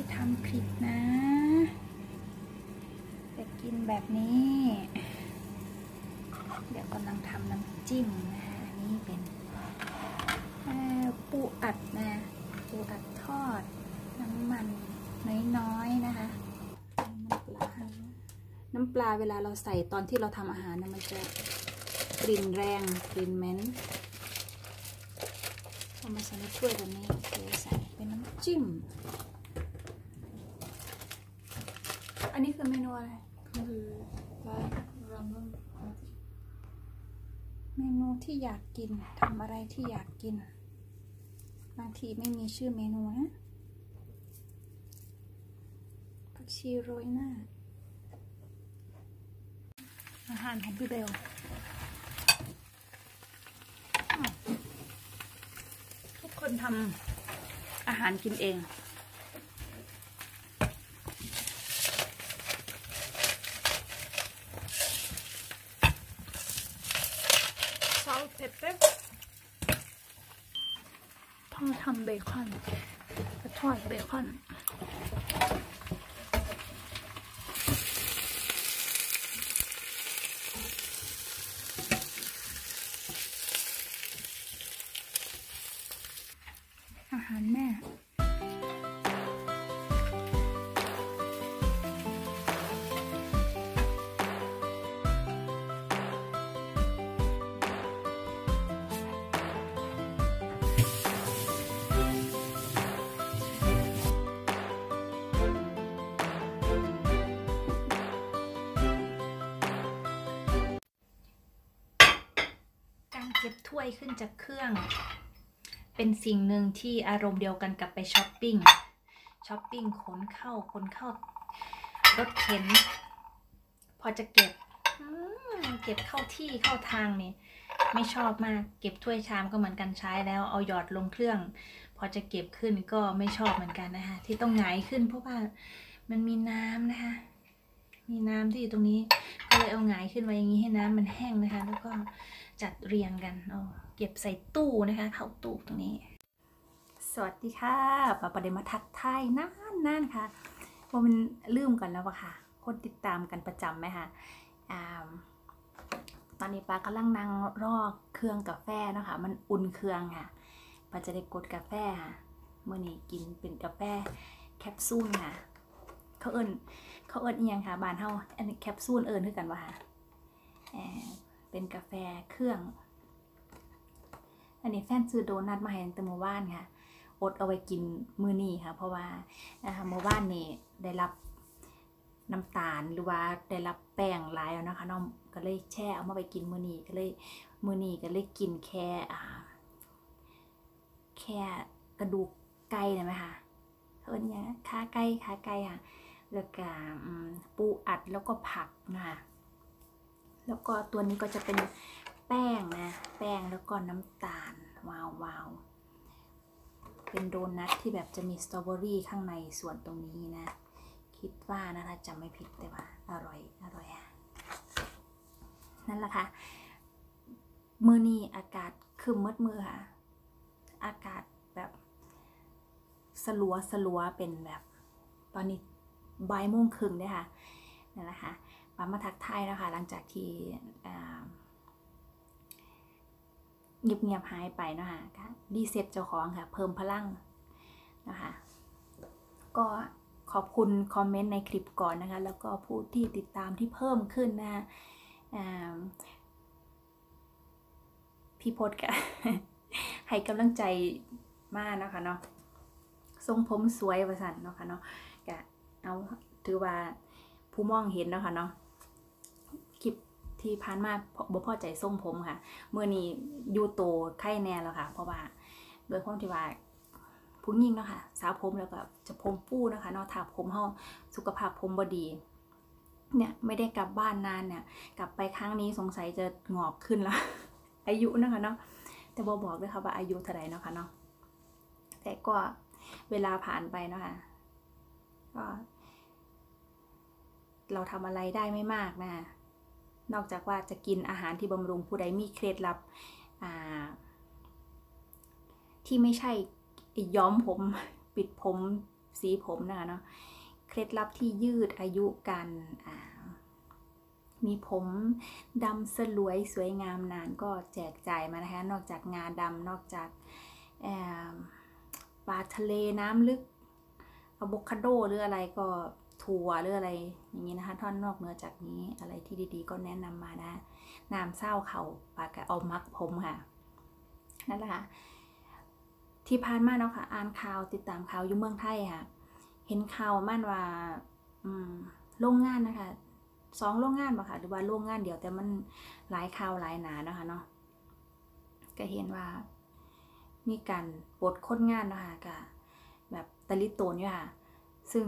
ทำผิดนะจะกินแบบนี้เดี๋ยวกำลังทำน้ำจิ้มนะคะอันนี้เป็นปูอัดนะปูอัดทอดน้ำมันน้อยๆนะคะน้ำปลาเวลาเราใส่ตอนที่เราทำอาหารนะมันจะกลิ่นแรงกลิ่นเหม็นเอามาใส่ในถ้วยแบบนี้เทใส่เป็นน้ำจิ้มอันนี้คือเมนูอะไรคือเมนูที่อยากกินทำอะไรที่อยากกินบางทีไม่มีชื่อเมนูนะผักชีโรยหน้าอาหารของพี่เบลทุกคนทำอาหารกินเองเผ็ดต้องทำเบคอนจะทอดเบคอนอาหารแม่เก็บถ้วยขึ้นจากเครื่องเป็นสิ่งหนึ่งที่อารมณ์เดียวกันกับไปช้อปปิ้งขนเข้ารถเข็นพอจะเก็บเข้าที่เข้าทางนี่ไม่ชอบมากเก็บถ้วยชามก็เหมือนกันใช้แล้วเอาหยอดลงเครื่องพอจะเก็บขึ้นก็ไม่ชอบเหมือนกันนะคะที่ต้องหงายขึ้นเพราะว่ามันมีน้ำนะคะมีน้ำที่อยู่ตรงนี้ก็เลยเอาหงายขึ้นไว้อย่างนี้ให้น้ำมันแห้งนะคะแล้วก็จัดเรียงกันเก็บใส่ตู้นะคะเข้าตู้ตรงนี้สวัสดีค่ะป้าประเดี๋ยวมาทักทายนั่นค่ะเพราะมันลืมกันแล้วอะค่ะคนติดตามกันประจำไหมคะตอนนี้ป้ากำลังนั่งรอเครื่องกาแฟนะคะมันอุ่นเครื่องค่ะป้าจะได้กดกาแฟค่ะเมื่อนี้กินเป็นกาแฟแคปซูลค่ะเขาเอิญอีกอย่างค่ะบ้านเฮาอันนี้แคปซูลเอิญคือกันว่าเป็นกาแฟเครื่องอันนี้แฟนซื้อโดนัทมาให้ตั้งแต่เมื่อวานค่ะอดเอาไว้กินมื้อนี้ค่ะเพราะว่าเมื่อวานนี่ได้รับน้ำตาลหรือว่าได้รับแป้งหลายแล้วนะคะน้องก็เลยแช่เอามาไปกินมื้อนี้ก็เลยกินแค่กระดูกไก่ได้ไหมคะเนี่ยขาไก่ค่ะแล้วก็ปูอัดแล้วก็ผักนะคะแล้วก็ตัวนี้ก็จะเป็นแป้งนะแป้งแล้วก็น้ำตาลว้าวเป็นโดนัทที่แบบจะมีสตรอเบอรี่ข้างในส่วนตรงนี้นะคิดว่านะถ้าจำไม่ผิดแต่ว่าอร่อยนั่นแหละค่ะมื้อนี้อากาศคืมมืดค่ะอากาศแบบสลัวเป็นแบบตอนนี้บ่ายโมงครึ่งเลยค่ะนั่นแหละค่ะป้ามาทักทายนะคะหลังจากที่เงียบหายไปนะคะรีเซ็ตเจ้าของค่ะเพิ่มพลังนะคะก็ขอบคุณคอมเมนต์ในคลิปก่อนนะคะแล้วก็ผู้ที่ติดตามที่เพิ่มขึ้นนะพี่พจน์ก็ ให้กำลังใจมากนะคะเนาะทรงผมสวยประสันเนาะค่ะเนาะก็เอาถือว่าผู้มองเห็นเนาะค่ะเนาะคลิปที่ผ่านมาบ่พอใจทรงผมค่ะเมื่อนี้ยูโตไข่แน่แล้วค่ะเพราะว่าโดยความที่ว่าผู้หญิงเนาะค่ะสาวผมแล้วก็จะผมฟูนะคะเนาะถ้าผมเฮาสุขภาพผมบ่ดีเนี่ยไม่ได้กลับบ้านนานเนี่ยกลับไปครั้งนี้สงสัยจะงอกขึ้นแล้ว อายุนะคะเนาะแต่บอกด้วยค่ะว่าอายุเท่าไหร่เนาะค่ะเนาะแต่ก็เวลาผ่านไปเนาะค่ะก็เราทำอะไรได้ไม่มากนะนอกจากว่าจะกินอาหารที่บำรุงผู้ใดมีเคล็ดลับที่ไม่ใช่ย้อมผมปิดผมสีผมนะคะเนาะเคล็ดลับที่ยืดอายุกันมีผมดำสลวยสวยงามนานก็แจกจ่ายมานะคะนอกจากงาดำนอกจากปลาทะเลน้ำลึกอะโวคาโดหรืออะไรก็ถั่วหรืออะไรอย่างนี้นะคะท่อนนอกเหนือจากนี้อะไรที่ดีๆก็แนะนำมานะน้ำเศร้าเขาปากกะเอามักผมค่ะนั่นแหละค่ะที่ผ่านมาเนาะค่ะอ่านข่าวติดตามข่าวอยู่เมืองไทยค่ะเห็นข่าวมั่นว่าโรงงานนะคะ2 โรงงานบ่ค่ะหรือว่าโรงงานเดียวแต่มันหลายข่าวหลายหนาเนาะค่ะเนาะก็เห็นว่ามีการปลดคนงานเนาะค่ะก็แบบตะลิโตนอยู่ค่ะซึ่ง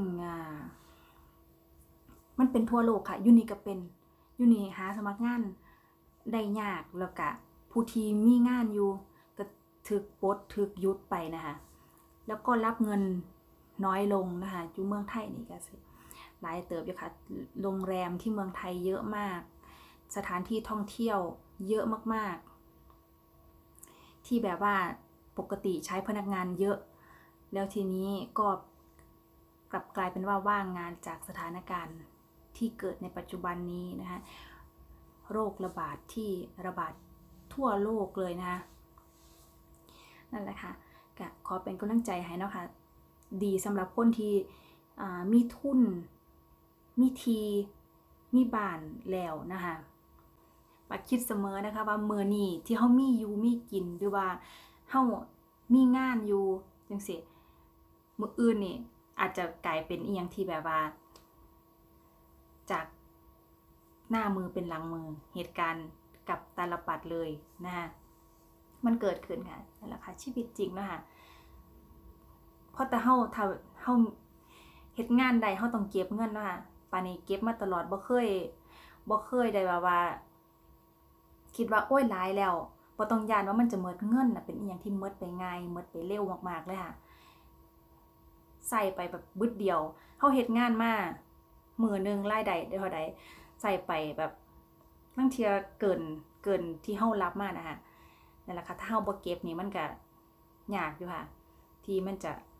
มันเป็นทั่วโลกค่ะยูนี่ก็เป็นยูนี่หาสมัครงานได้ยากแล้วก็ผู้ที่มีงานอยู่ก็ถูกปลดถูกยุดไปนะคะแล้วก็รับเงินน้อยลงนะคะอยู่เมืองไทยนี่ก็สิหลายเติบอยู่ค่ะโรงแรมที่เมืองไทยเยอะมากสถานที่ท่องเที่ยวเยอะมากๆที่แบบว่าปกติใช้พนักงานเยอะแล้วทีนี้ก็กลับกลายเป็นว่าว่างงานจากสถานการณ์ที่เกิดในปัจจุบันนี้นะคะโรคระบาดที่ระบาดทั่วโลกเลยนะคะนั่นแหละค่ะก็ขอเป็นกำลังใจให้เนาะค่ะดีสำหรับคนที่มีทุนมีทีมีบ้านแล้วนะคะปาคิดเสมอนะคะว่ามื้อนี้ที่เฮามีอยู่มีกินหรือว่าเฮามีงานอยู่จังซี่มื้ออื่นนี่อาจจะกลายเป็นอีหยังที่แบบว่าจากหน้ามือเป็นหลังมือเหตุการณ์กับตาลปัดเลยนะคะมันเกิดขึ้นค่ะนั่นแหละค่ะชีวิตจริงนะคะเพราะแต่เฮาถ้าเฮาเฮ็ดงานใดเฮาต้องเก็บเงินเนาะค่ะปานนี้เก็บมาตลอดบ่เคยได้ว่าคิดว่าโอ้ยหลายแล้วบ่ต้องย้านว่ามันจะหมดเงินน่ะเป็นอีหยังที่หมดไปง่ายหมดไปเร็วมากๆเลยค่ะใส่ไปแบบบึดเดียวเฮาเฮ็ดงานมามื้อนึงรายได้ได้เท่าใดใส่ไปแบบบางเที่ยเกินที่เฮารับมานะคะนั่นแหละค่ะถ้าเฮาบ่เก็บนี่มันก็ยากอยู่ค่ะที่มัน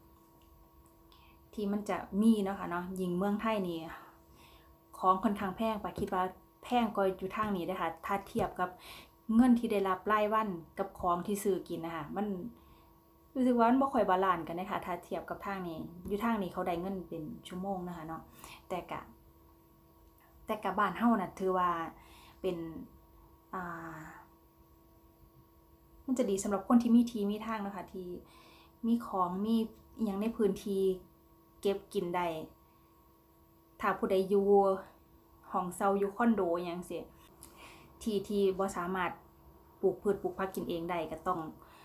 จะมีเนาะค่ะเนาะยิ่งเมืองไทยนี่ของค่อนข้างแพงปะคิดว่าแพงกว่าอยู่ทางนี้เด้อค่ะถ้าเทียบกับเงินที่ได้รับรายวันกับของที่ซื้อกินนะคะมันรู้สึกว่ามันบ่ค่อยบาลานซ์กันนะคะถ้าเทียบกับทางนี้อยู่ทางนี้เขาได้เงินเป็นชั่วโมงนะคะเนาะแต่กะบ้านเฮาน่ะถือว่าเป็นมันจะดีสำหรับคนที่มีทีมีทางนะคะที่มีของมีอย่างในพื้นที่เก็บกินได้ถ้าผู้ใดอยู่ห้องเซาอยู่คอนโดอย่างเสียที่บ่สามารถปลูกพืชปลูกผักกินเองได้ก็ต้อง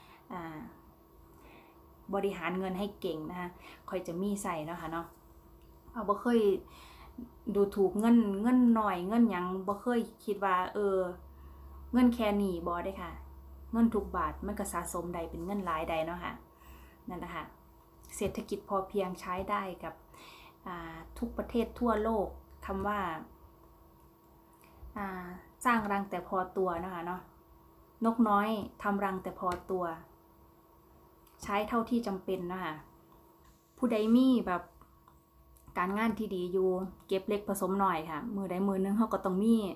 บริหารเงินให้เก่งนะคะค่อยจะมีใส่เนาะค่ะเนาะเอาบ่เคยดูถูกเงินหน่อยเงินหยังบ่เคยคิดว่าเงินแค่นี้บ่ได้ค่ะเงินทุกบาทมันก็สะสมได้เป็นเงินหลายใดเนาะค่ะนั่นแหละค่ะเศรษฐกิจพอเพียงใช้ได้กับทุกประเทศทั่วโลกคำว่าสร้างรังแต่พอตัวนะคะเนาะนกน้อยทำรังแต่พอตัวใช้เท่าที่จำเป็นนะคะผู้ใดมีแบบการงานที่ดีอยู่เก็บเล็กผสมหน่อยค่ะมือใดมือนึงเขาก็ต้องมี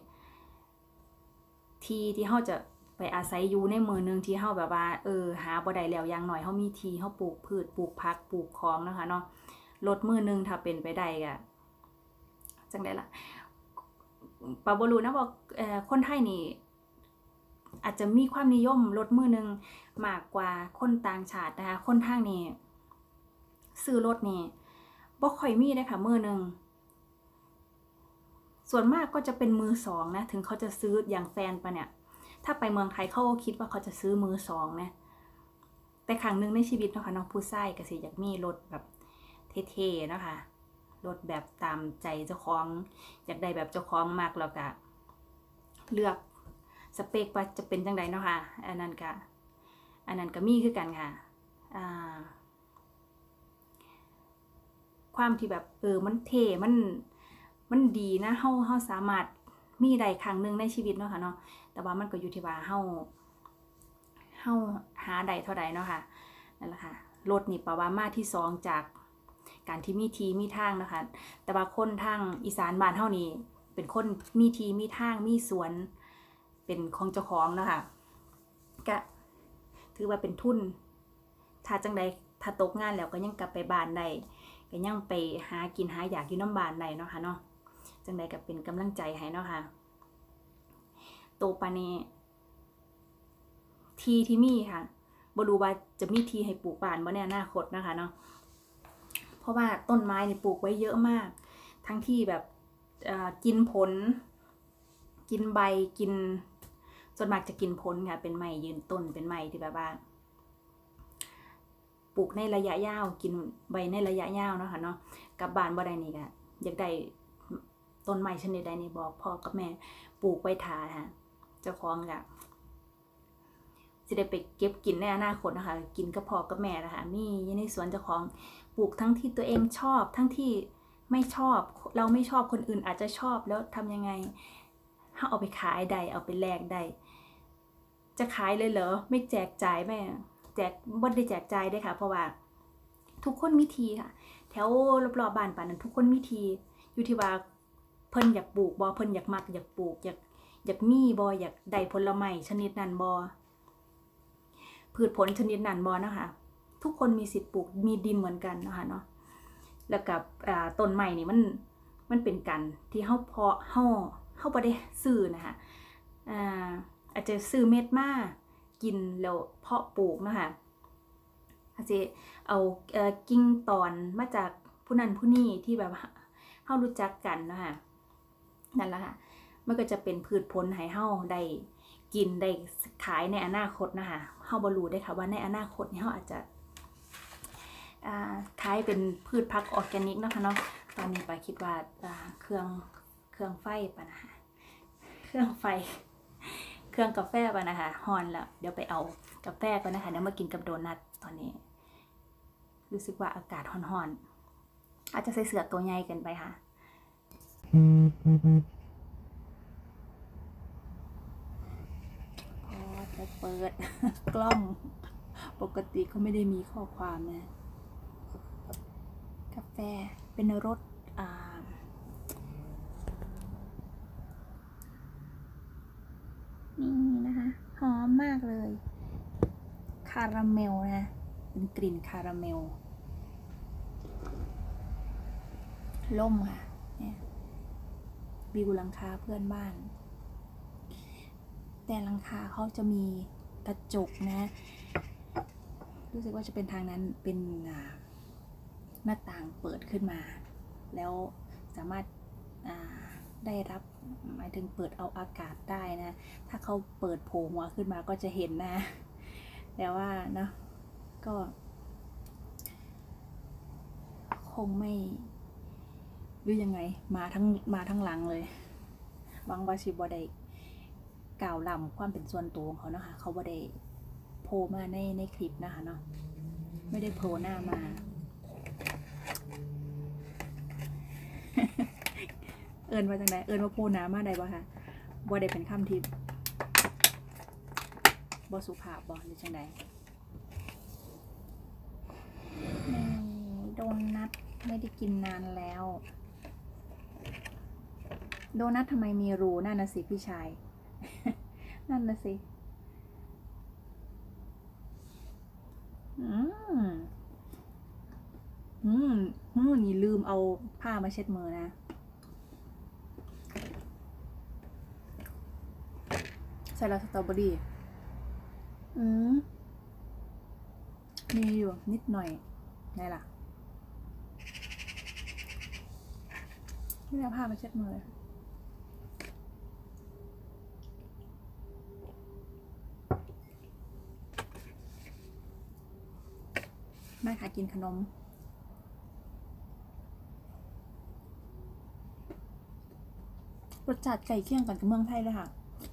ที่เขาจะไปอาศัยอยู่ในมือนึงที่เขาแบบว่าหาบ่ได้แล้วอย่างหน่อยเขามีทีเขาปลูกพืชปลูกผักปลูกของนะคะเนาะลดมือนึงถ้าเป็นไปได้ก็จังได้ละปาบ่รู้นะว่าคนไทยนี่อาจจะมีความนิยมลดมือนึงมากกว่าคนต่างชาตินะคะคนทางนี้ซื้อรถนี่บ่ค่อยมีเลยค่ะมือนึงส่วนมากก็จะเป็นมือสองนะถึงเขาจะซื้ออย่างแฟนปะเนี่ยถ้าไปเมืองไทยเขาคิดว่าเขาจะซื้อมือสองนะแต่ครั้งหนึ่งในชีวิตเนาะค่ะน้องผู้ชายก็สิอยากมีรถแบบเท่ๆนะคะรถแบบตามใจเจ้าของอยากได้แบบเจ้าของมากแล้วก็เลือกสเปคว่าจะเป็นจังไดเนาะค่ะอันนั้นก็มีคือกันค่ะความที่แบบมันเท่มันดีนะเฮาสามารถมีได้ครั้งหนึ่งในชีวิตเนาะค่ะเนาะแต่ว่ามันก็อยู่ที่ว่าเฮาหาได้เท่าใดเนาะค่ะนั่นแหละค่ะรถนี่ประว่ามาที่2จากการที่มีทีมีทางนะคะแต่ว่าคนทางอีสานบ้านเฮานี่เป็นคนมีทีมีทางมีสวนเป็นของเจ้าของนะคะก็ถือว่าเป็นทุนถ้าจังใดถ้าตกงานแล้วก็ยังกลับไปบ้านได้ก็ยังไปหากินหาอยากอยู่น้ำบ้านได้เนาะค่ะเนาะจังใดก็เป็นกำลังใจให้เนาะค่ะโตปานนี้ทีที่มีค่ะบ่รู้ว่าจะมีทีให้ปลูกบ้านบ่ในอนาคตนะคะเนาะเพราะว่าต้นไม้นี่ปลูกไว้เยอะมากทั้งที่แบบกินผลกินใบกินส่วนมากจะกินผลค่ะเป็นไม้ยืนต้นเป็นไม้ที่แบบว่าปลูกในระยะยาวกินใบในระยะยาวเนาะค่ะเนาะกับบ้านบ่ได้นี่ก็อยากได้ต้นไม้ชนิดใดนี่บอกพ่อกับแม่ปลูกไว้ทาค่ะเจ้าของก็จะได้ไปเก็บกินในอนาคตนะคะกินกับพ่อกับแม่นะคะมีอยู่ในสวนเจ้าของปลูกทั้งที่ตัวเองชอบทั้งที่ไม่ชอบเราไม่ชอบคนอื่นอาจจะชอบแล้วทำยังไงถ้าเอาไปขายได้เอาไปแลกได้จะขายเลยเหรอไม่แจกจ่ายแม่แจกบ่ได้แจกจ่ายได้ค่ะเพราะว่าทุกคนมีทีค่ะแถวรอบๆบ้านป่านนั้นทุกคนมีทีอยู่ที่ว่าเพิ่นอยากปลูกบ่เพิ่นอยากมักอยากปลูกอยากมีบ่อยากได้ผลไม้ชนิดนั้นบ่พืชผลชนิดนั้นบ่นะคะทุกคนมีสิทธิ์ปลูกมีดินเหมือนกันนะคะเนาะแล้วกับต้นไม้นี่มันเป็นกันที่เฮาเพาะเฮาบ่ได้ซื้อนะคะอาจจะซื้อเม็ดมากินแล้วเพาะปลูกนะคะอาจจะเอากิ่งตอนมาจากผู้นั้นผู้นี้ที่แบบเฮารู้จักกันนะคะนั่นแหละค่ะมันก็จะเป็นพืชผลให้เฮาได้กินได้ขายในอนาคตนะคะเฮาบ่รู้ได้ค่ะว่าในอนาคตนี้เฮาอาจจะขายเป็นพืชผักออร์แกนิกนะคะเนาะตอนนี้ปาคิดว่าเครื่องไฟปะนะคะเครื่องกาแฟปะนะคะฮอนแล้วเดี๋ยวไปเอากาแฟก่อนนะคะเดี๋ยวมากินกับโดนัทตอนนี้รู้สึกว่าอากาศฮ้อนๆอาจจะใส่เสื้อตัวใหญ่เกินไปค่ะพอจะเปิดกล้องปกติเขาไม่ได้มีข้อความนะกาแฟเป็นรสนี่นะคะหอมมากเลยคาราเมลนะเป็นกลิ่นคาราเมลล่มค่ะเนี่ยวิวหลังคาเพื่อนบ้านแต่หลังคาเขาจะมีกระจกนะรู้สึกว่าจะเป็นทางนั้นเป็นหน้าต่างเปิดขึ้นมาแล้วสามารถได้รับหมายถึงเปิดเอาอากาศได้นะถ้าเขาเปิดโผล่หัวขึ้นมาก็จะเห็นนะแต่ว่าเนาะก็คงไม่รู้ยังไงมาทั้งหลังเลยบางวาชิบอได้กล่าวล้ำความเป็นส่วนตัวของเขานะคะเขาบ่ได้โผล่มาในคลิปนะคะเนาะไม่ได้โผล่หน้ามา เอิญว่าจังไดเอิญว่าโพน้ำมาได้บ่ค่ะบ่ได้เป็นคำที่บ่สุภาพบ่หรือจังไดโดนัทไม่ได้กินนานแล้วโดนัททำไมมีรูนั่นน่ะสิพี่ชาย นั่นน่ะสินี่ลืมเอาผ้ามาเช็ดมือนะใส่ลาสตรอเบอรี่มีอยู่นิดหน่อยไงล่ะไม่ได้ผ้ามาเช็ดมือเลยแม่ค่ะกินขนมรสชาติไก่เคี่ยงกันกับเมืองไทยเลยค่ะ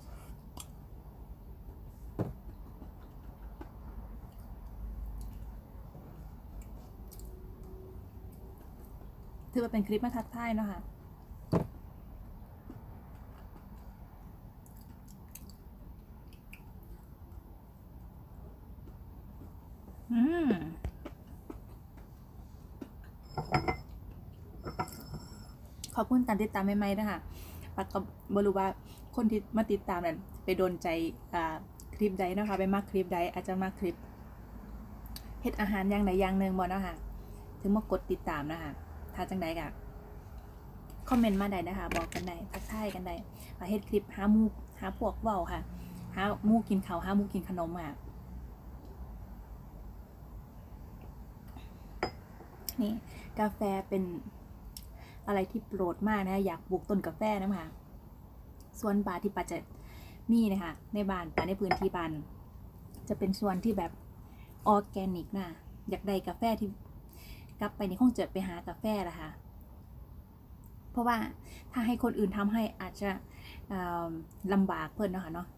ถือว่าเป็นคลิปมาทักทายเนาะค่ะขอบคุณการติดตามใหม่ๆนะคะปักก็บ่รู้ว่าคนที่มาติดตามนั้นไปโดนใจคลิปใดนะคะไปมากคลิปใดอาจจะมาคลิปเฮ็ดอาหารอย่างใดอย่างหนึ่งบ่เนาะค่ะถึงมากดติดตามนะคะถ้าจังใดก็คอมเมนต์มาได้นะคะบอกกันได้ทักทายกันได้เฮ็ดคลิปหาหมู่หาพวกเว้าค่ะหาหมู่กินข้าวหาหมู่กินขนมค่ะนี่กาแฟเป็นอะไรที่โปรดมากนะอยากปลูกต้นกาแฟนะคะส่วนป่าที่ป่าจะมีนะคะในบ้านป่าในพื้นที่บ้านจะเป็นส่วนที่แบบออร์แกนิกนะอยากได้กาแฟที่กลับไปนี่คงจะไปหากาแฟละค่ะเพราะว่าถ้าให้คนอื่นทำให้อาจจะลำบากเพิ่นเนาะค่ะเนาะ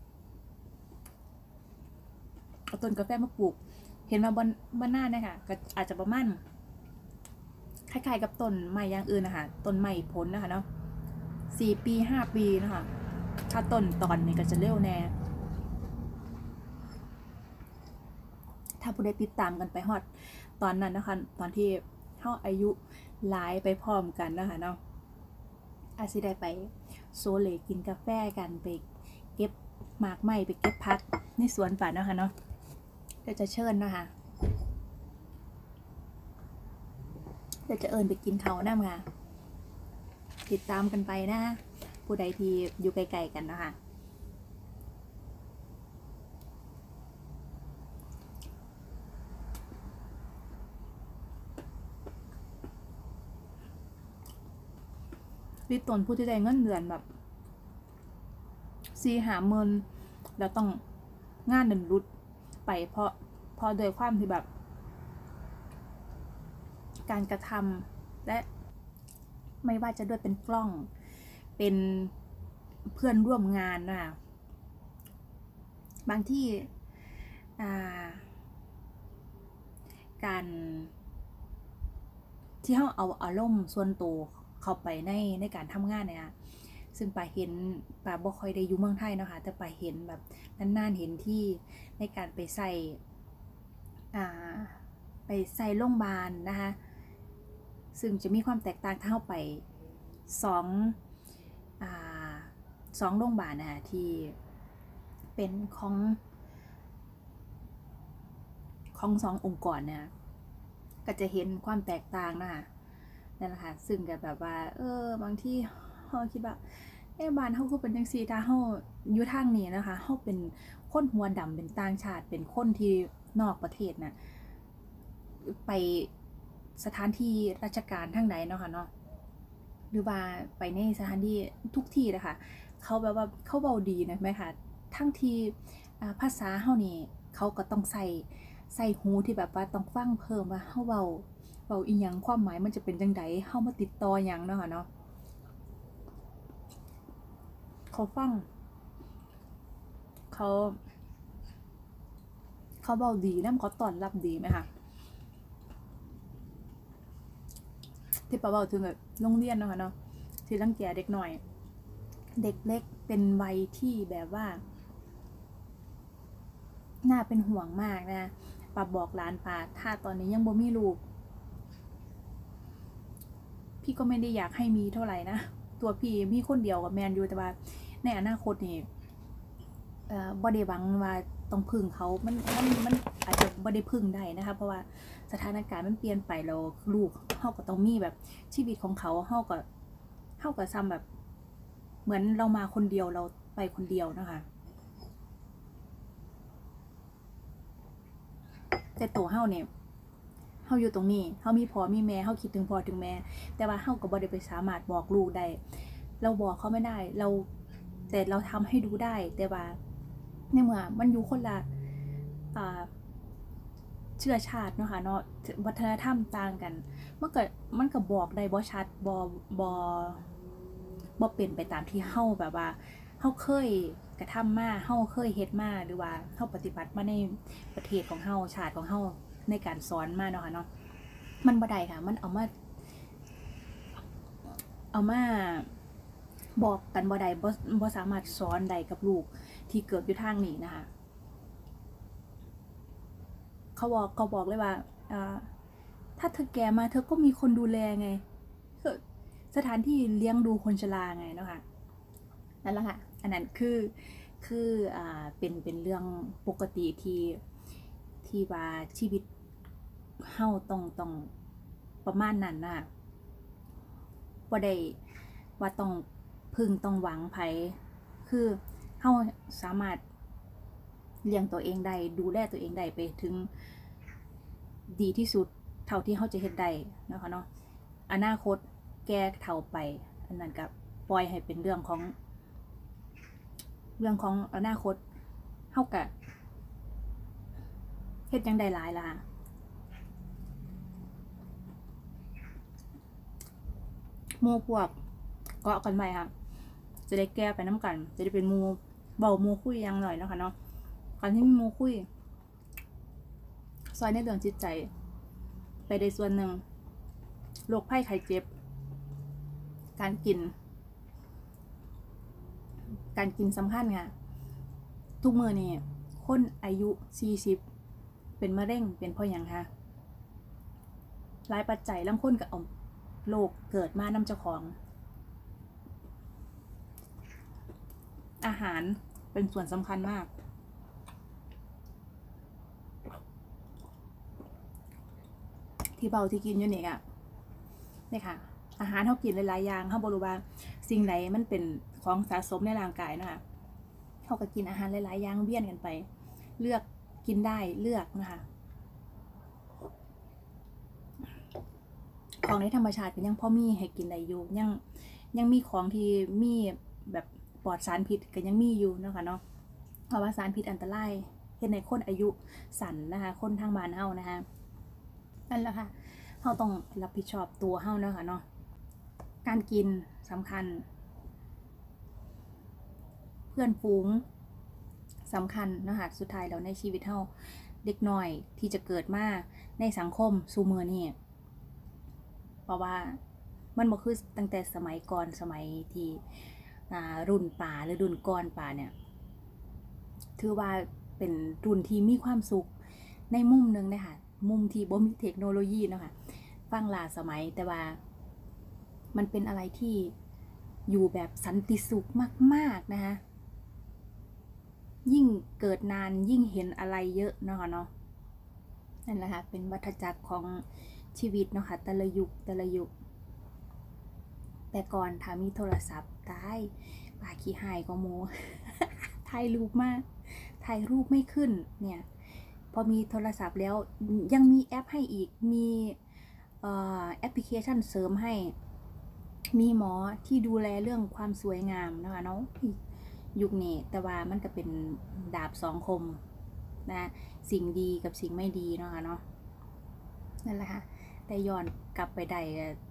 เอาต้นกาแฟมาปลูกเห็นมาบนหน้าเนี่ยค่ะก็อาจจะประมาณคล้ายๆกับต้นไม้อย่างอื่นนะคะต้นไม้ผลนะคะเนาะ4 ปี5 ปีนะคะถ้าต้นตอนนี้ก็จะเร็วแน่ถ้าผู้ใดติดตามกันไปฮอดตอนนั้นนะคะตอนที่เฮาอายุหลายไปพร้อมกันนะคะเนาะอาจสิได้ไปโซเลกินกาแฟกันไปเก็บหมากไม้ไปเก็บพักในสวนป่านะคะเนาะเดี๋ยวจะเชิญนะคะเดี๋ยวจะเอิญไปกินเขาน้ำค่ะติดตามกันไปนะผู้ใดที่อยู่ไกลๆกันนะคะพี่ตนผู้ที่ได้เงินเดือนแบบ4-5 หมื่นแล้วต้องงานหนึ่งรุดไปเพราะโดยความที่แบบการกระทำและไม่ว่าจะด้วยเป็นกล้องเป็นเพื่อนร่วมงานนะบางที่การที่เขาเอาอารมณ์ส่วนตัวเข้าไปในการทำงานเนี่ยซึ่งป่าเห็นป่าบ่ค่อยได้อยู่เมืองไทยเนาะค่ะแต่ป่าเห็นแบบนานๆเห็นที่ในการไปใส่โรงพยาบาลนะคะซึ่งจะมีความแตกต่างถ้าเข้าไปสองโรงพยาบาลนะคะที่เป็นของ2 องค์กรเนี่ยก็จะเห็นความแตกต่างนะคะนั่นแหละค่ะซึ่งก็แบบว่าบางที่เขาคิดว่าบ้านเขาคือเป็นจังซี่ถ้าเขาอยู่ทางนี้นะคะเขาเป็นคนหัวดำเป็นต่างชาติเป็นคนที่นอกประเทศน่ะไปสถานที่ราชการทั้งไหนเนาะค่ะเนาะหรือว่าไปในสถานที่ทุกที่นะคะเขาแบบว่าเขาเบาดีนะไหมคะทั้งที่ภาษาเขานี่เขาก็ต้องใส่หูที่แบบว่าต้องฟังเพิ่มว่าเขาเบาอีหยังความหมายมันจะเป็นจังไดเฮามาติดต่อหยังเนาะค่ะเนาะเขาฟังเขาเบาดีนำเขาต้อนรับดีไหมคะที่ป้าเบาถึงแบบโรงเรียนเนาะค่ะเนาะที่รังแกเด็กหน่อยเด็กเล็กเป็นวัยที่แบบว่าน่าเป็นห่วงมากนะป้าบอกหลานป้าถ้าตอนนี้ยังบ่มีลูกพี่ก็ไม่ได้อยากให้มีเท่าไหร่นะตัวพี่มีคนเดียวกับแมนอยู่แต่ว่าในอนาคตนี่บ่ได้หวังว่าต้องพึ่งเขามันอาจจะบ่ได้พึ่งได้นะคะเพราะว่าสถานการณ์มันเปลี่ยนไปแล้วลูกเฮาก็ต้องมีแบบชีวิตของเขาเฮาก็ซ้ำแบบเหมือนเรามาคนเดียวเราไปคนเดียวนะคะแต่ตัวเฮาเนี่ยเฮาอยู่ตรงนี้เฮามีพ่อมีแม่เฮาคิดถึงพ่อถึงแม่แต่ว่าเฮาก็บ่ได้ไปสามารถบอกลูกได้เราบอกเขาไม่ได้แต่เราทำให้ดูได้แต่ว่าในเมื่อมันอยู่คนละเชื้อชาติเนาะค่ะเนาะวัฒนธรรมต่างกันมันก็บอกได้บ่ชัดบ่เป็นไปตามที่เฮาแบบว่าเฮาเคยกระทำมาเฮาเคยเฮ็ดมาหรือว่าเฮาปฏิบัติมาในประเทศของเฮาชาติของเฮาในการสอนมาเนาะค่ะเนาะมันบ่ได้ค่ะมันเอามาบอกกันบ่ได้บ่สามารถสอนได้กับลูกที่เกิดอยู่ทางนี้นะคะเขาบอกเลยว่าถ้าเธอแก่มาเธอก็มีคนดูแลไงสถานที่เลี้ยงดูคนชราไงเนาะค่ะนั่นแหละค่ะอันนั้นคือเป็นเรื่องปกติที่ว่าชีวิตเฮาต้องประมาณนั้นน่ะบ่ได้ว่าต้องพึ่งต้องหวังไผคือเฮาสามารถเลี้ยงตัวเองได้ดูแลตัวเองได้ไปถึงดีที่สุดเท่าที่เฮาจะเฮ็ดได้นะคะเนาะอนาคตแก่เฒ่าไปอันนั้นก็ปล่อยให้เป็นเรื่องของอนาคตเฮาก็เฮ็ดจังได้หลายล่ะหมู่พวกเกาะกันไปค่ะจะได้แก้ไปน้ำกันจะได้เป็นหมู่เบาหมู่คุยยังหน่อยเนาะค่ะเนาะการที่มีหมู่คุยซอยในเรื่องจิตใจไปได้ส่วนหนึ่งโรคภัยไข้เจ็บการกินสำคัญค่ะทุกมื้อนี่คนอายุ40เป็นมะเร็งเป็นเพราะหยังคะหลายปัจจัยลางคนก็เอาโรคเกิดมานำเจ้าของอาหารเป็นส่วนสำคัญมากที่เบาที่กินอยู่นี่นี่ค่ะอาหารเขากินหลายๆอย่างเขาบอกว่าสิ่งไหนมันเป็นของสะสมในร่างกายนะคะเขาก็กินอาหารหลายๆอย่างเบี้ยนกันไปเลือกกินได้เลือกนะคะของในธรรมชาติก็ยังพอมีให้กินได้อยู่ยังมีของที่มีแบบปลอดสารพิษก็ยังมีอยู่นะคะเนาะเพราะว่าสารพิษอันตรายเห็นในคนอายุสั้นนะคะคนทางบ้านเฮานะคะนั่นแหละค่ะเฮาต้องรับผิดชอบตัวเฮาเนาะค่ะเนาะการกินสำคัญเพื่อนฝูงสำคัญนะคะสุดท้ายแล้วในชีวิตเฮาเด็กน้อยที่จะเกิดมาในสังคมซุมื้อนี้เพราะว่ามันบ่คือตั้งแต่สมัยก่อนสมัยที่รุ่นป่าหรือรุ่นก่อนป่าเนี่ยถือว่าเป็นรุ่นที่มีความสุขในมุมนึงนะคะมุมที่บ่มีเทคโนโลยีเนาะค่ะฟังล่าสมัยแต่ว่ามันเป็นอะไรที่อยู่แบบสันติสุขมากๆนะคะยิ่งเกิดนานยิ่งเห็นอะไรเยอะเนาะค่ะเนาะนั่นแหละค่ะเป็นวัฏจักรของชีวิตเนาะค่ะแต่ละยุคแต่ก่อนถ้ามีโทรศัพท์ตายปาขี้หายก็โม ถ่ายรูปมากถ่ายรูปไม่ขึ้นเนี่ยพอมีโทรศัพท์แล้วยังมีแอปให้อีกมีแอปพลิเคชันเสริมให้มีหมอที่ดูแลเรื่องความสวยงามนะคะเนาะยุคนี้แต่ว่ามันก็เป็นดาบสองคมนะสิ่งดีกับสิ่งไม่ดีเนาะค่ะเนาะนั่นแหละค่ะแต่ย้อนกลับไปได้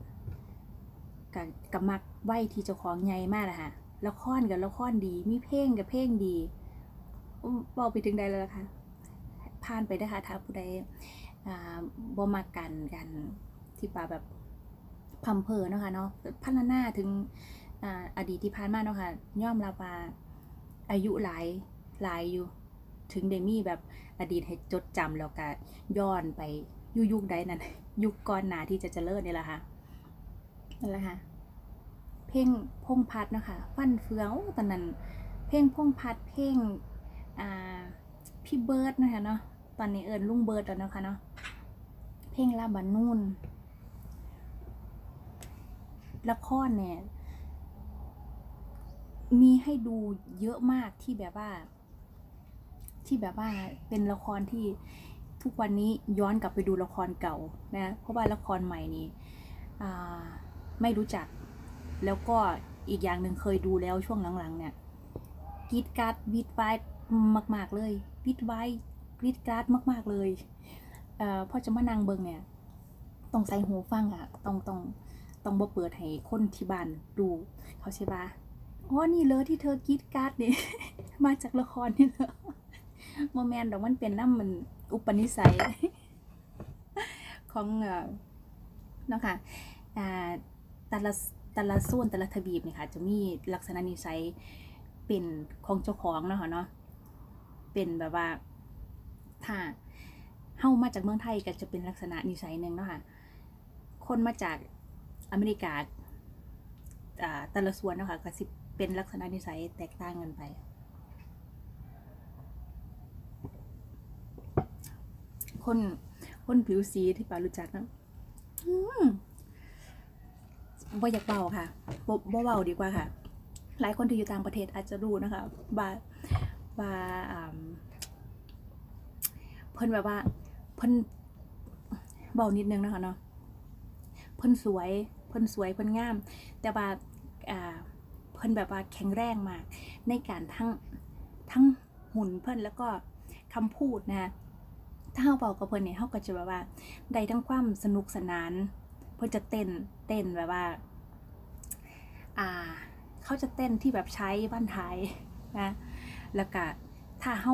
กับมักไหวที่เจ้าของใหญ่มากเลยค่ะละครกับละครดีมีเพลงกับเพลงดีบอกไปถึงใดแล้วล่ะค่ะผ่านไปได้ค่ะถ้าผู้ใดบ่มากันที่ป่าแบบพัมเพอเนาะค่ะเนาะพัฒนาถึงอดีตที่ผ่านมาเนาะค่ะย่อมรับว่าอายุหลายอยู่ถึงได้มีแบบอดีตให้จดจำแล้วก็ย้อนไปยุคใดนั้นยุคก่อนหน้าที่จะเจริญนี่แหละค่ะนั่นแหละค่ะเพลงพงพัดเนาะค่ะฟันเฟืองตอนนั้นเพลงพงพัดเพลงพี่เบิร์ดนะคะเนาะตอนนี้เอิญลุงเบิร์ดแล้วนะคะเนาะเพลงลาบานูนละครเนี่ยมีให้ดูเยอะมากที่แบบว่าเป็นละครที่ทุกวันนี้ย้อนกลับไปดูละครเก่านะเพราะว่าละครใหม่นี้ไม่รู้จักแล้วก็อีกอย่างหนึ่งเคยดูแล้วช่วงหลังๆเนี่ยกรีดกราดวิดไวมากๆเลยวิดไวกรีดกราดมากๆเลยพอจะมานั่งเบิ่งเนี่ยต้องใส่หูฟังอ่ะต้องบ่เปิดให้คนที่บ้านดูเขาใช่ปะอ๋อนี่เลยที่เธอกรีดกราดเนี่ย มาจากละครนี่เหรอโมแมนดอกมันเป็นน้ำมันอุปนิสัย ของเนาะค่ะแต่ละส่วนแต่ละทวีปเนี่ยค่ะจะมีลักษณะนิสัยเป็นของเจ้าของเนาะค่ะเนาะเป็นแบบว่าถ้าเฮ้ามาจากเมืองไทยก็จะเป็นลักษณะนิสัยหนึ่งเนาะค่ะคนมาจากอเมริกาแต่ละส่วนเนาะค่ะก็สิเป็นลักษณะนิสัยแตกต่างกันไปคนผิวสีที่ปารู้จักนะบ่อยากเบาค่ะบ่เบาดีกว่าค่ะหลายคนที่อยู่ต่างประเทศอาจจะรู้นะคะว่าเพิ่นแบบว่าเพิ่นเบานิดนึงนะคะเนาะเพิ่นสวยเพิ่นงามแต่ว่าเพิ่นแบบว่าแข็งแรงมากในการทั้งหุ่นเพิ่นแล้วก็คำพูดนะถ้าเฮาเบากับเพิ่นเนี่ยเฮาก็จะแบบว่าได้ทั้งความสนุกสนานเพิ่นจะเต้นแบบว่าเขาจะเต้นที่แบบใช้บ้านท้ายนะแล้วก็ถ้าเฮา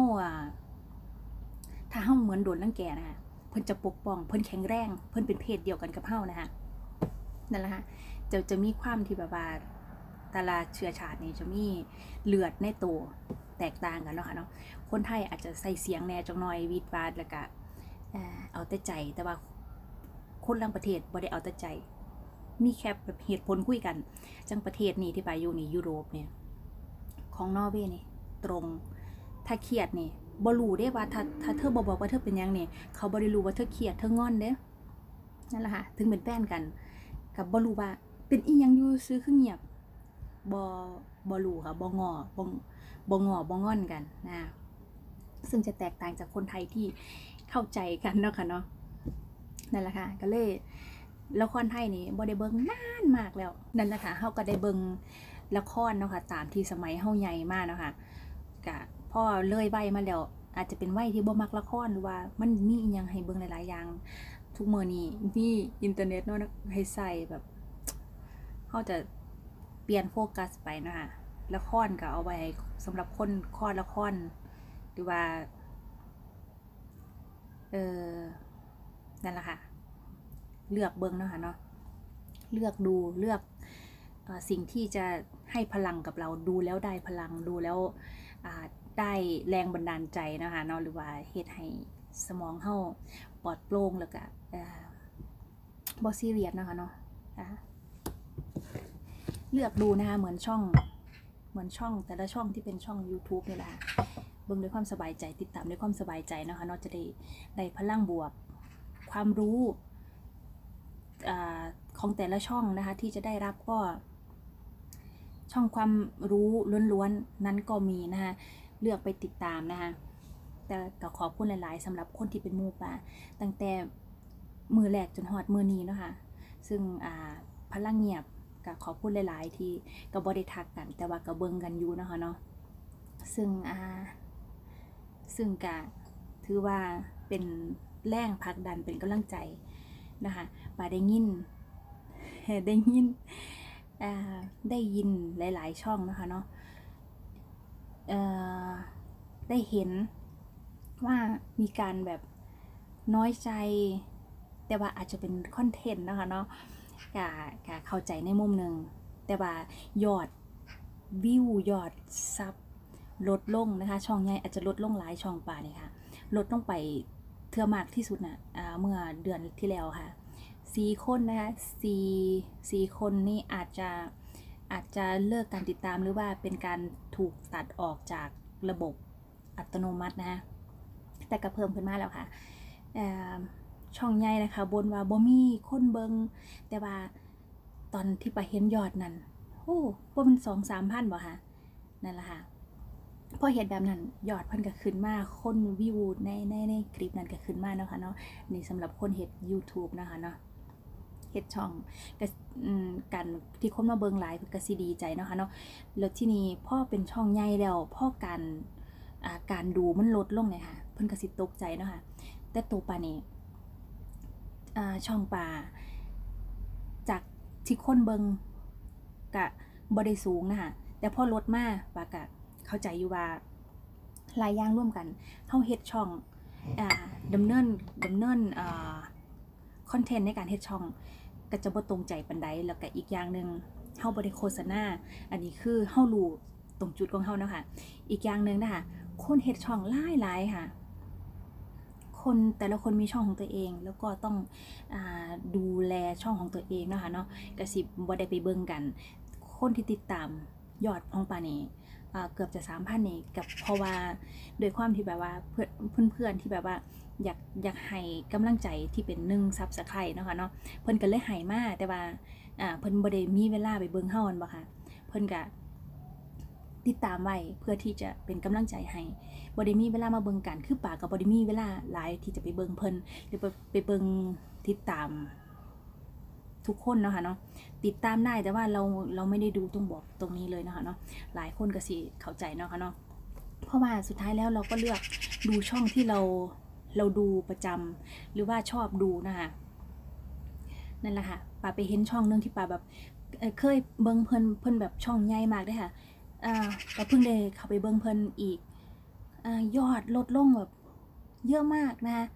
เหมือนโดนรังแกนะคะเพิ่นจะปกป้องเพิ่นแข็งแรงเพิ่นเป็นเพศเดียวกันกับเฮานะคะนั่นแหละค่ะจะมีความที่แบบว่าแต่ละเชื้อชาตินี่จะมีเลือดในตัวแตกต่างกันเนาะค่ะเนาะคนไทยอาจจะใส่เสียงแน่จังหน่อยวีดวาดแล้วก็เอาแต่ใจแต่ว่าคนต่างประเทศบ่ได้เอาแต่ใจมีแค่แบบเหตุผลคุยกันจังประเทศนี้ที่ไปอยู่นี่ยุโรปเนี่ยของนอร์เวย์นี่ตรงถ้าเครียดนี่บ่รู้เด้ว่าถ้าเธอบ่บอกว่าเธอเป็นหยังนี่เขาบ่ได้รู้ว่าเธอเครียดเธองอนเด้นั่นแหละค่ะถึงเป็นแฟนกันกับบ่รู้ว่าเป็นอีหยังอยู่ซื้อคือเงียบบ่รู้ค่ะบ่งอนกันนะซึ่งจะแตกต่างจากคนไทยที่เข้าใจกันเนาะค่ะเนาะนั่นแหละค่ะก็เลยละครไทยนี่บ่ได้เบิ่งนานมากแล้วนั่นแหละค่ะเฮาก็ได้เบิ่งละครเนาะค่ะตามที่สมัยเฮาใหญ่มากเนาะค่ะก็พอเลยวัยมาแล้วอาจจะเป็นวัยที่บ่มักละครหรือว่ามันมีอีหยังให้เบิ่งหลายๆอย่างทุกมื้อนี้มีอินเทอร์เน็ตเนาะให้ใช้แบบเฮาจะเปลี่ยนโฟกัสไปนะคะละครก็เอาไว้สำหรับคนคลอดละครหรือว่านั่นแหละค่ะเลือกเบิ่งเนาะค่ะเนาะเลือกดูเลือกสิ่งที่จะให้พลังกับเราดูแล้วได้พลังดูแล้วได้แรงบันดาลใจนะคะเนาะหรือว่าเฮ็ดให้สมองเฮาปลอดโปร่งแล้วก็บ่ซีเรียสนะคะเนาะเลือกดูนะคะเหมือนช่องแต่ละช่องที่เป็นช่อง YouTube นี่แหละเบิ่งด้วยความสบายใจติดตามด้วยความสบายใจนะคะเนาะจะได้พลังบวกความรู้ของแต่ละช่องนะคะที่จะได้รับก็ช่องความรู้ล้วนๆนั้นก็มีนะคะเลือกไปติดตามนะคะแต่ก็ขอบคุณหลายๆสำหรับคนที่เป็นหมู่ป่าตั้งแต่มือแรกจนฮอดมือนี้เนาะค่ะซึ่งพลังเงียบก็ขอบคุณหลายๆที่ก็บ่ได้ทักกันแต่ว่าก็เบิ่งกันอยู่นะคะเนาะซึ่งก็ถือว่าเป็นแรงผลักดันเป็นกำลังใจนะคะมาได้ยินหลายๆช่องนะคะเนาะได้เห็นว่ามีการแบบน้อยใจแต่ว่าอาจจะเป็นคอนเทนต์นะคะเนาะก็เข้าใจในมุมหนึ่งแต่ว่ายอดวิวยอดซับลดลงนะคะช่องใหญ่อาจจะลดลงหลายช่องป่าเนี่ยค่ะลดลงไปเทื่อมากที่สุดนะเมื่อเดือนที่แล้วค่ะ4 คนนะคะ4 คนนี่อาจจะเลิกการติดตามหรือว่าเป็นการถูกตัดออกจากระบบอัตโนมัตินะคะแต่ก็เพิ่มขึ้นมาแล้วค่ะช่องใหญ่นะคะบนว่าบ่มีคนเบิงแต่ว่าตอนที่ไปเห็นยอดนั้นโอ้บ่มัน 2-3 พันบ่ค่ะนั่นแหละค่ะพอเห็นแบบนั้นยอดเพิ่นก็ขึ้นมาคนวิวในคลิปนั้นก็ขึ้นมาเนาะค่ะเนาะนี่สำหรับคนเฮ็ด YouTube นะคะเนาะเฮ็ดช่องก็กันที่คนมาเบิ่งหลายก็สิดีใจเนาะค่ะเนาะแล้วที่นี่พอเป็นช่องใหญ่แล้วพอการดูมันลดลงเนี่ยค่ะเพิ่นก็สิตกใจเนาะค่ะแต่ตัวปานี่ช่องป่าจากที่คนเบิงกะบ่ได้สูงนะคะแต่พอลดมาป่ากะเข้าใจอยู่ว่าหลายอย่างร่วมกันเฮาเฮ็ดช่องดำเนินคอนเทนต์ในการเฮ็ดช่องก็จะบ่ตรงใจปานใดแล้วก็อีกอย่างนึงเฮาบ่ได้โฆษณาอันนี้คือเฮารู้ตรงจุดของเฮาเนาะค่ะอีกอย่างนึงนะคะคนเฮ็ดช่องหลายๆค่ะคคนแต่ละคนมีช่องของตัวเองแล้วก็ต้องดูแลช่องของตัวเองเนาะค่ะเนาะกระสิบบ่ได้ไปเบิ่งกันคนที่ติดตามยอดของปานี่เกือบจะ 3,000 นี่กับเพราะว่าโดยความที่แบบว่าเพื่อนที่แบบว่าอยากให้กำลังใจที่เป็น1 Subscribe เนาะค่ะเนาะเพิ่นก็เลยให้มาแต่ว่าเพิ่นบ่ได้มีเวลาไปเบิ่งเฮาบ่ค่ะเพิ่นก็ติดตามไว้เพื่อที่จะเป็นกำลังใจให้บ่ได้มีเวลามาเบิ่งกันคือปากก็บ่ได้มีเวลาหลายที่จะไปเบิ่งเพิ่นหรือไปเบิ่งติดตามทุกคนเนาะค่ะเนาะติดตามได้แต่ว่าเราไม่ได้ดูต้องบอกตรงนี้เลยเนาะค่ะเนาะหลายคนก็สิเข้าใจเนาะค่ะเนาะเพราะว่าสุดท้ายแล้วเราก็เลือกดูช่องที่เราดูประจำหรือว่าชอบดูนะคะนั่นแหละค่ะป่าไปเห็นช่องนึงที่ป่าแบบเคยเบิ่งเพิ่นแบบช่องใหญ่มากได้ค่ะก็เพิ่งได้เข้าไปเบิ่งเพิ่นอีกยอดลดลงแบบเยอะมากนะคะ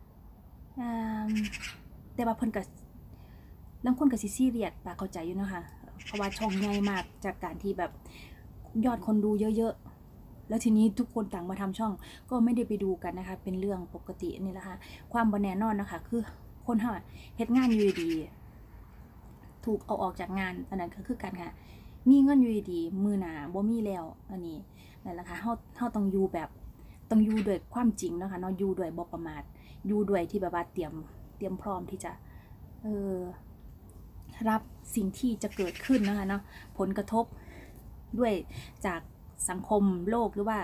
แต่ว่าเพิ่นก็บางคนก็สิซีเรียสป่าเข้าใจอยู่นะคะเพราะว่าช่องใหญ่มากจากการที่แบบยอดคนดูเยอะๆแล้วทีนี้ทุกคนต่างมาทำช่องก็ไม่ได้ไปดูกันนะคะเป็นเรื่องปกตินี่แหละค่ะความบ่แน่นอนนะคะคือคนเฮาเฮ็ดงานอยู่ดีถูกเอาออกจากงานอันนั้นก็คือกันค่ะมีเงินอยู่ดีมือหนาบ่มีแล้วอันนี้นั่นแหละค่ะเฮาต้องอยู่แบบต้องอยู่ด้วยความจริงเนาะค่ะเนาะอยู่ด้วยบ่ประมาทอยู่ด้วยที่แบบว่าเตรียมพร้อมที่จะรับสิ่งที่จะเกิดขึ้นนะคะเนาะผลกระทบด้วยจากสังคมโลกหรือว่า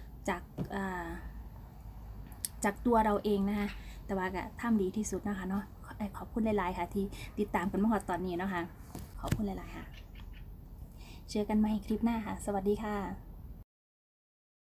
จากตัวเราเองนะคะแต่ว่าก็ทำดีที่สุดนะคะเนาะขอบคุณหลายๆค่ะที่ติดตามกันมาถึงตอนนี้เนาะค่ะขอบคุณหลายๆค่ะเจอกันใหม่คลิปหน้าค่ะสวัสดีค่ะ